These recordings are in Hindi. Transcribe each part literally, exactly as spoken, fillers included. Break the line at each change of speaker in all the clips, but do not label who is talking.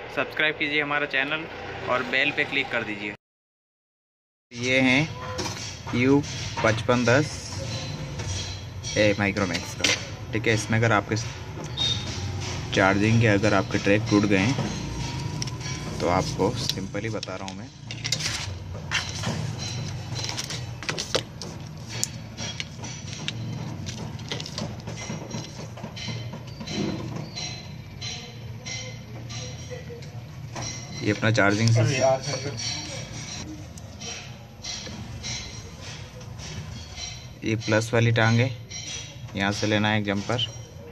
सब्सक्राइब कीजिए हमारा चैनल और बेल पे क्लिक कर दीजिए। ये हैं यू पचपन दस ए माइक्रोमैक्स का, ठीक है। इसमें अगर आपके चार्जिंग के अगर आपके ट्रैक टूट गए हैं तो आपको सिंपली बता रहा हूँ मैं, ये अपना चार्जिंग सिस्टम, ये प्लस वाली टांग है, यहाँ से लेना है एक जंपर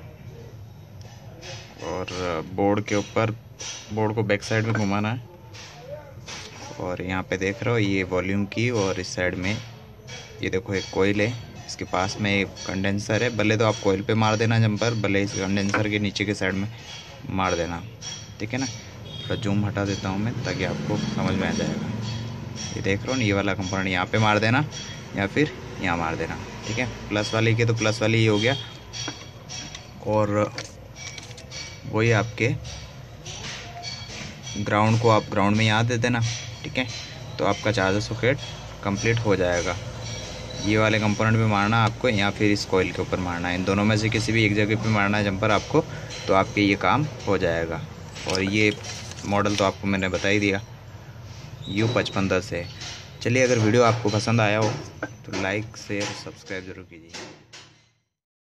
और बोर्ड के ऊपर, बोर्ड को बैक साइड में घुमाना है। और यहाँ पे देख रहे हो ये वॉल्यूम की, और इस साइड में ये देखो एक कोयल है, इसके पास में एक कंडेंसर है। भले तो आप कोयल पे मार देना जंपर, भले इस कंडेंसर के नीचे के साइड में मार देना, ठीक है ना। थोड़ा जूम हटा देता हूँ मैं ताकि आपको समझ में आ जाएगा। ये देख रहे हो ना, ये वाला कंपोनेंट यहाँ पे मार देना या फिर यहाँ मार देना, ठीक है। प्लस वाली के तो प्लस वाली ही हो गया, और वही आपके ग्राउंड को आप ग्राउंड में यहाँ दे देना, ठीक है। तो आपका चार्जर सॉकेट कंप्लीट हो जाएगा। ये वाले कंपोनेंट पे मारना आपको या फिर इस कॉइल के ऊपर मारना है, इन दोनों में से किसी भी एक जगह पे मारना है जंपर आपको, तो आपके ये काम हो जाएगा। और ये मॉडल तो आपको मैंने बता ही दिया, यू पचपन दस है। चलिए, अगर वीडियो आपको पसंद आया हो तो लाइक शेयर सब्सक्राइब ज़रूर कीजिए।